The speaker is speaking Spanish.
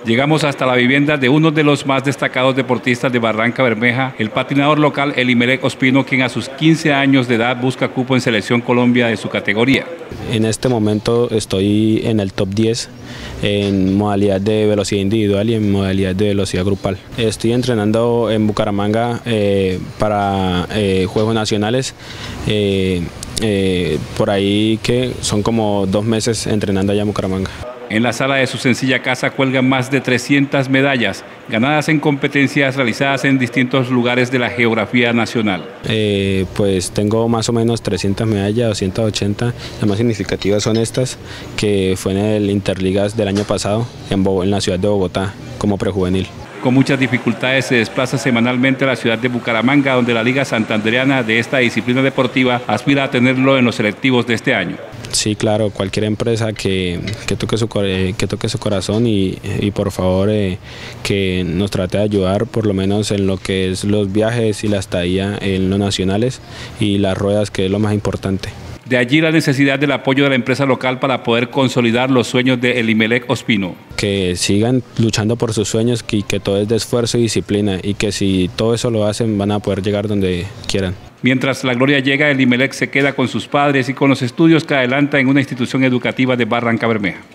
Llegamos hasta la vivienda de uno de los más destacados deportistas de Barranca Bermeja, el patinador local Elimelec Ospino, quien a sus 15 años de edad busca cupo en Selección Colombia de su categoría. En este momento estoy en el top 10 en modalidad de velocidad individual y en modalidad de velocidad grupal. Estoy entrenando en Bucaramanga para Juegos Nacionales. Por ahí que son como 2 meses entrenando allá en Bucaramanga. En la sala de su sencilla casa cuelgan más de 300 medallas, ganadas en competencias realizadas en distintos lugares de la geografía nacional. Pues tengo más o menos 300 medallas, 280. Las más significativas son estas, que fue en el Interligas del año pasado, en la ciudad de Bogotá, como prejuvenil. Con muchas dificultades se desplaza semanalmente a la ciudad de Bucaramanga, donde la Liga Santandereana de esta disciplina deportiva aspira a tenerlo en los selectivos de este año. Sí, claro, cualquier empresa que toque su corazón y por favor que nos trate de ayudar por lo menos en lo que es los viajes y la estadía en los nacionales y las ruedas, que es lo más importante. De allí la necesidad del apoyo de la empresa local para poder consolidar los sueños de Elimelec Ospino. Que sigan luchando por sus sueños y que todo es de esfuerzo y disciplina, y que si todo eso lo hacen van a poder llegar donde quieran. Mientras la gloria llega, Elimelec se queda con sus padres y con los estudios que adelanta en una institución educativa de Barranca Bermeja.